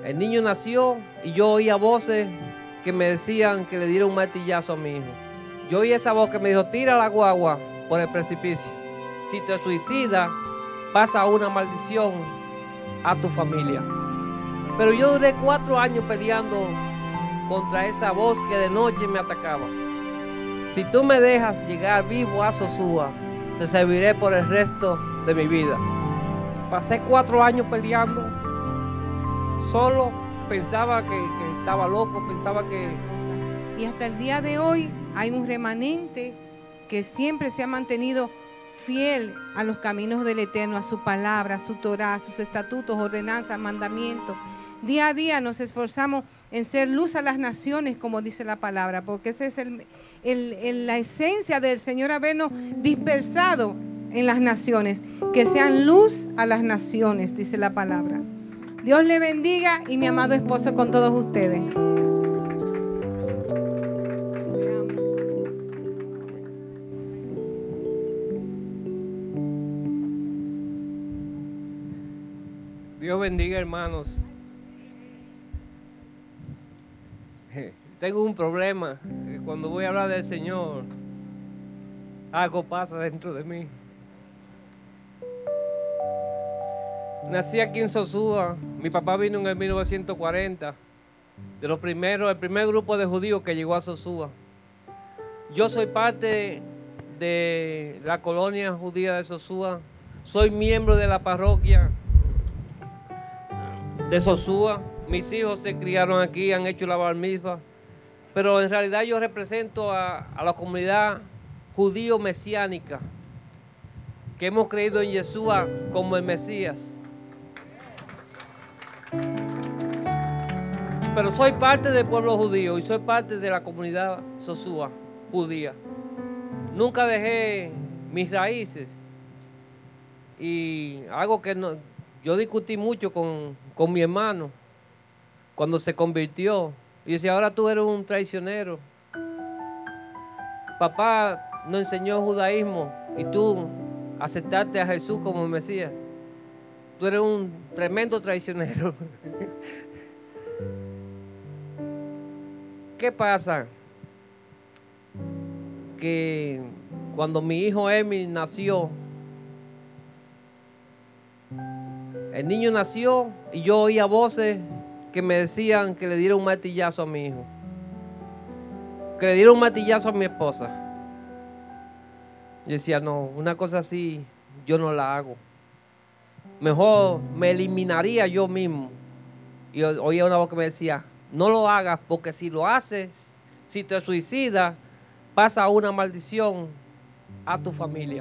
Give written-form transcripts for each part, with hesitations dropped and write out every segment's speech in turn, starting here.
El niño nació y yo oía voces que me decían que le diera un martillazo a mi hijo. Yo oí esa voz que me dijo, tira la guagua por el precipicio. Si te suicidas, pasa una maldición a tu familia. Pero yo duré 4 años peleando contra esa voz que de noche me atacaba. Si tú me dejas llegar vivo a Sosúa, te serviré por el resto de mi vida. Pasé 4 años peleando, solo pensaba que estaba loco, pensaba que... Y hasta el día de hoy hay un remanente que siempre se ha mantenido fiel a los caminos del Eterno, a su palabra, a su Torá, a sus estatutos, ordenanzas, mandamientos. Día a día nos esforzamos en ser luz a las naciones, como dice la palabra, porque esa es la esencia del Señor, habernos dispersado en las naciones, que sean luz a las naciones, dice la palabra. Dios le bendiga y mi amado esposo con todos ustedes. Dios bendiga, hermanos. Tengo un problema. Cuando voy a hablar del Señor, algo pasa dentro de mí. Nací aquí en Sosúa. Mi papá vino en el 1940. El primer grupo de judíos que llegó a Sosúa. Yo soy parte de la colonia judía de Sosúa. Soy miembro de la parroquia de Sosúa. Mis hijos se criaron aquí, han hecho la bar mitzvah. Pero en realidad yo represento a la comunidad judío mesiánica, que hemos creído en Yeshua como el Mesías. Pero soy parte del pueblo judío y soy parte de la comunidad Sosúa judía. Nunca dejé mis raíces. Y algo que yo discutí mucho con mi hermano cuando se convirtió. Y decía, ahora tú eres un traicionero. Papá nos enseñó judaísmo y tú aceptaste a Jesús como Mesías. Tú eres un tremendo traicionero. ¿Qué pasa? Que cuando mi hijo Emil nació, el niño nació y yo oía voces que me decían que le diera un martillazo a mi hijo, que le diera un martillazo a mi esposa. Yo decía, no, una cosa así yo no la hago. Mejor me eliminaría yo mismo. Y oía una voz que me decía, no lo hagas, porque si lo haces, si te suicidas, pasa una maldición a tu familia.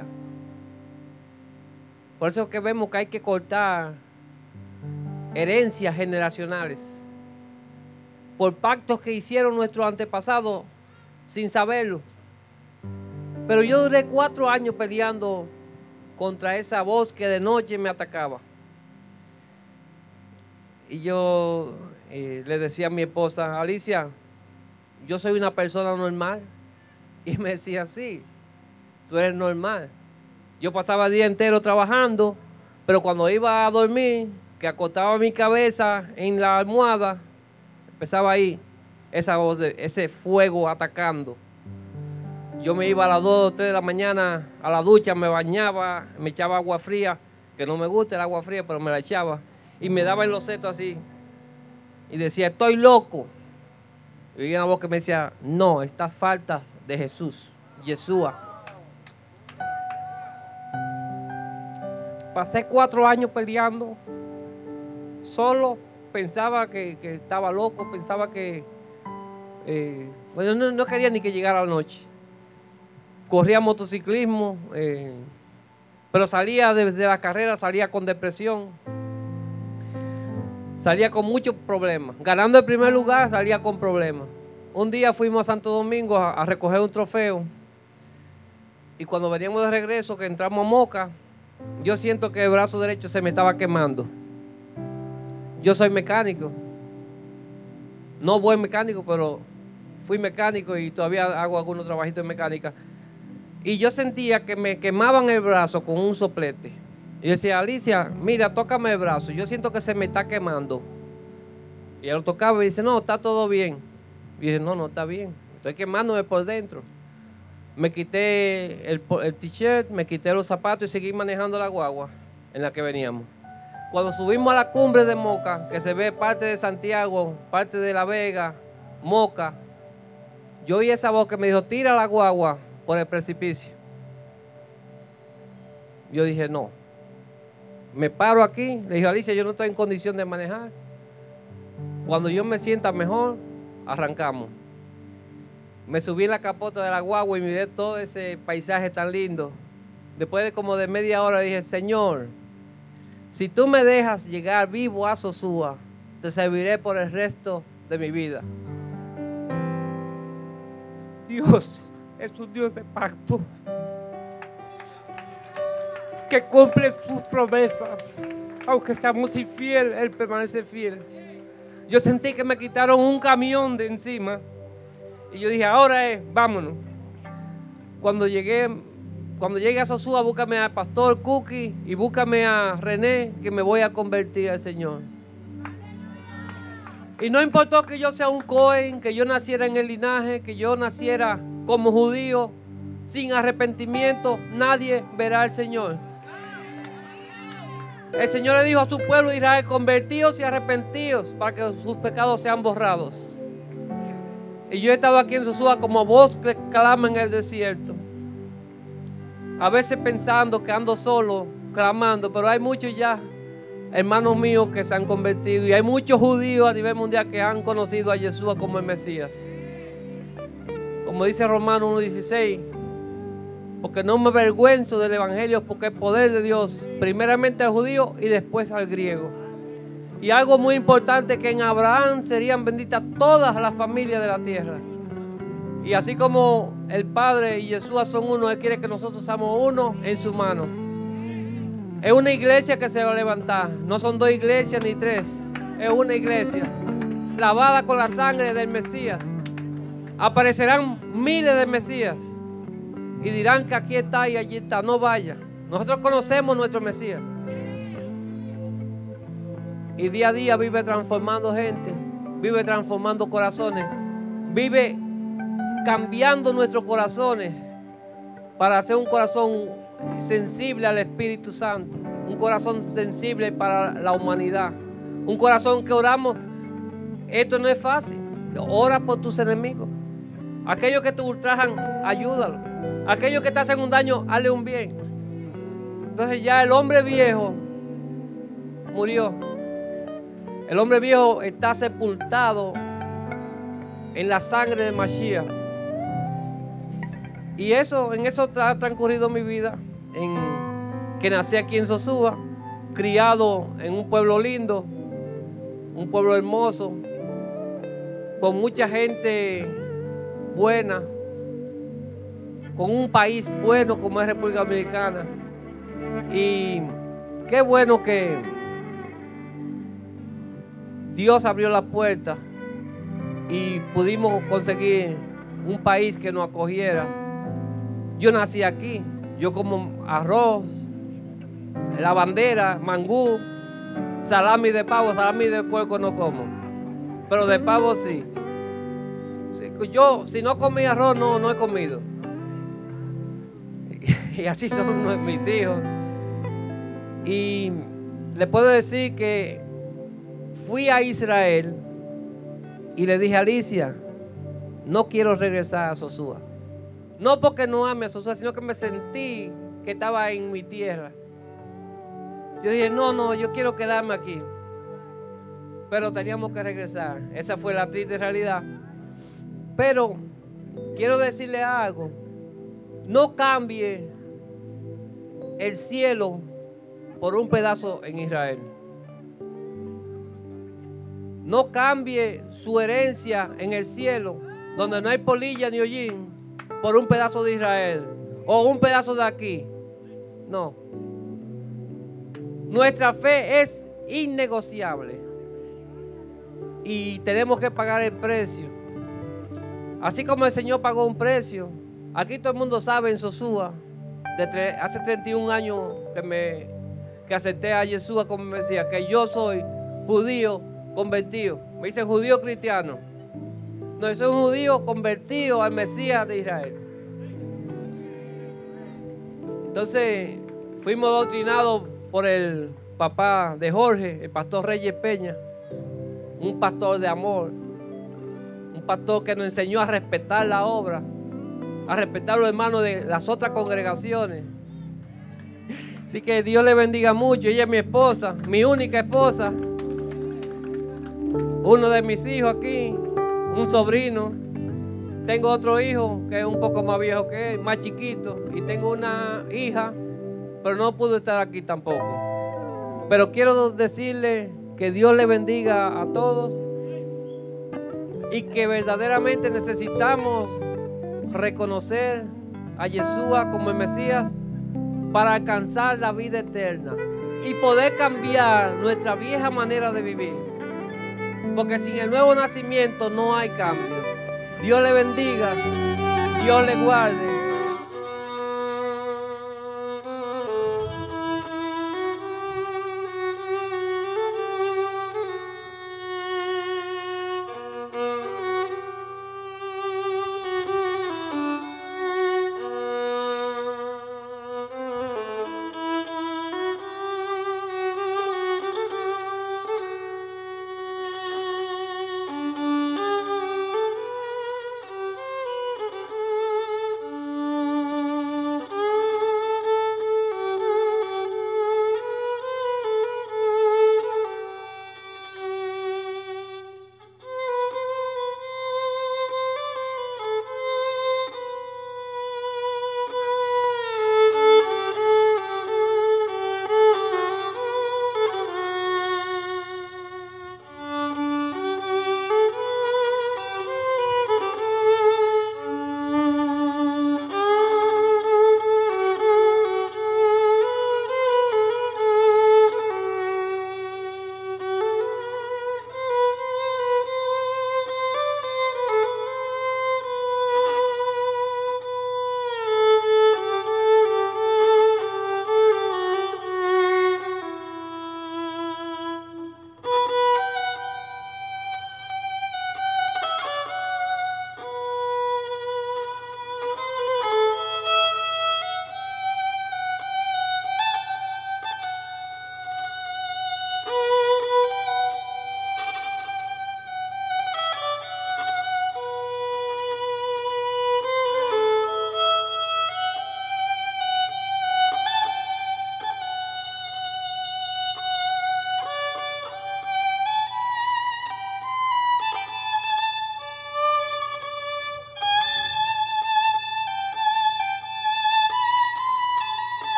Por eso es que vemos que hay que cortar herencias generacionales por pactos que hicieron nuestros antepasados sin saberlo. Pero yo duré 4 años peleando contra esa voz que de noche me atacaba. Y yo le decía a mi esposa, Alicia, yo soy una persona normal. Y me decía, sí, tú eres normal. Yo pasaba el día entero trabajando, pero cuando iba a dormir, que acostaba mi cabeza en la almohada, empezaba ahí esa voz, ese fuego atacando. Yo me iba a las 2 o 3 de la mañana a la ducha, me bañaba, me echaba agua fría, que no me gusta el agua fría, pero me la echaba, y me daba en los setos así, y decía, estoy loco. Y oía una voz que me decía, no, estas faltas de Jesús, Yeshua. Pasé 4 años peleando, solo pensaba que estaba loco, pensaba que, bueno, no quería ni que llegara la noche. Corría motociclismo, pero salía desde la carrera, salía con depresión, salía con muchos problemas. Ganando el primer lugar, salía con problemas. Un día fuimos a Santo Domingo a recoger un trofeo y cuando veníamos de regreso, que entramos a Moca, yo siento que el brazo derecho se me estaba quemando. Yo soy mecánico, no buen mecánico, pero fui mecánico y todavía hago algunos trabajitos de mecánica. Y yo sentía que me quemaban el brazo con un soplete. Y yo decía, Alicia, mira, tócame el brazo, yo siento que se me está quemando. Y él lo tocaba y dice, no, está todo bien. Y dije, no, no está bien. Estoy quemándome por dentro. Me quité el t-shirt, me quité los zapatos y seguí manejando la guagua en la que veníamos. Cuando subimos a la cumbre de Moca, que se ve parte de Santiago, parte de La Vega, Moca, yo oí esa voz que me dijo, tira la guagua por el precipicio. Yo dije, no. Me paro aquí, le dije, Alicia, yo no estoy en condición de manejar. Cuando yo me sienta mejor, arrancamos. Me subí en la capota de la guagua y miré todo ese paisaje tan lindo. Después de como de media hora dije, Señor, si tú me dejas llegar vivo a Sosúa, te serviré por el resto de mi vida. Dios es un Dios de pacto, que cumple sus promesas. Aunque seamos infieles, Él permanece fiel. Yo sentí que me quitaron un camión de encima. Y yo dije, ahora vámonos. Cuando llegue a Sosúa, búscame al pastor Cookie y búscame a René, que me voy a convertir al Señor. Y no importó que yo sea un Cohen, que yo naciera en el linaje, que yo naciera como judío, sin arrepentimiento, nadie verá al Señor. El Señor le dijo a su pueblo de Israel, convertíos y arrepentíos para que sus pecados sean borrados. Y yo he estado aquí en Sosúa como voz que clama en el desierto. A veces pensando que ando solo, clamando, pero hay muchos ya, hermanos míos, que se han convertido. Y hay muchos judíos a nivel mundial que han conocido a Yeshua como el Mesías. Como dice Romanos 1:16, porque no me avergüenzo del Evangelio, porque es poder de Dios, primeramente al judío y después al griego. Y algo muy importante, que en Abraham serían benditas todas las familias de la tierra. Y así como el Padre y Yeshua son uno, Él quiere que nosotros seamos uno en su mano. Es una iglesia que se va a levantar. No son dos iglesias ni tres. Es una iglesia lavada con la sangre del Mesías. Aparecerán miles de Mesías y dirán que aquí está y allí está. No vaya. Nosotros conocemos nuestro Mesías. Y día a día vive transformando gente, vive transformando corazones, vive cambiando nuestros corazones para hacer un corazón sensible al Espíritu Santo, un corazón sensible para la humanidad, un corazón que oramos. Esto no es fácil. Ora por tus enemigos. Aquellos que te ultrajan, ayúdalo. Aquellos que te hacen un daño, hazle un bien. Entonces ya el hombre viejo murió. El hombre viejo está sepultado en la sangre de Mashiach. Y en eso ha transcurrido mi vida, que nací aquí en Sosúa, criado en un pueblo lindo, un pueblo hermoso, con mucha gente buena, con un país bueno como es República Dominicana. Y qué bueno que Dios abrió la puerta y pudimos conseguir un país que nos acogiera. Yo nací aquí, yo como arroz, la bandera, mangú, salami de pavo, salami de puerco no como, pero de pavo sí. Yo si no comí arroz no he comido. Y así son mis hijos. Y le puedo decir que fui a Israel y le dije a Alicia, no quiero regresar a Sosúa. No porque no ame a Sosúa, sino que me sentí que estaba en mi tierra. Yo dije, no, yo quiero quedarme aquí. Pero teníamos que regresar. Esa fue la triste realidad. Pero quiero decirle algo. No cambie el cielo por un pedazo en Israel. No cambie su herencia en el cielo, donde no hay polilla ni hollín, por un pedazo de Israel o un pedazo de aquí. No. Nuestra fe es innegociable y tenemos que pagar el precio. Así como el Señor pagó un precio. Aquí todo el mundo sabe en Sosúa, hace 31 años que acepté a Yeshua como Mesías, que yo soy judío convertido. Me dicen judío cristiano. No, yo soy un judío convertido al Mesías de Israel. Entonces fuimos adoctrinados por el papá de Jorge, el pastor Reyes Peña, un pastor de amor, un pastor que nos enseñó a respetar la obra, a respetar a los hermanos de las otras congregaciones. Así que Dios le bendiga mucho. Ella es mi esposa, mi única esposa, uno de mis hijos aquí, un sobrino. Tengo otro hijo que es un poco más viejo que él, más chiquito, y tengo una hija, pero no pudo estar aquí tampoco. Pero quiero decirle que Dios le bendiga a todos y que verdaderamente necesitamos reconocer a Yeshua como el Mesías para alcanzar la vida eterna y poder cambiar nuestra vieja manera de vivir. Porque sin el nuevo nacimiento no hay cambio. Dios le bendiga, Dios le guarde.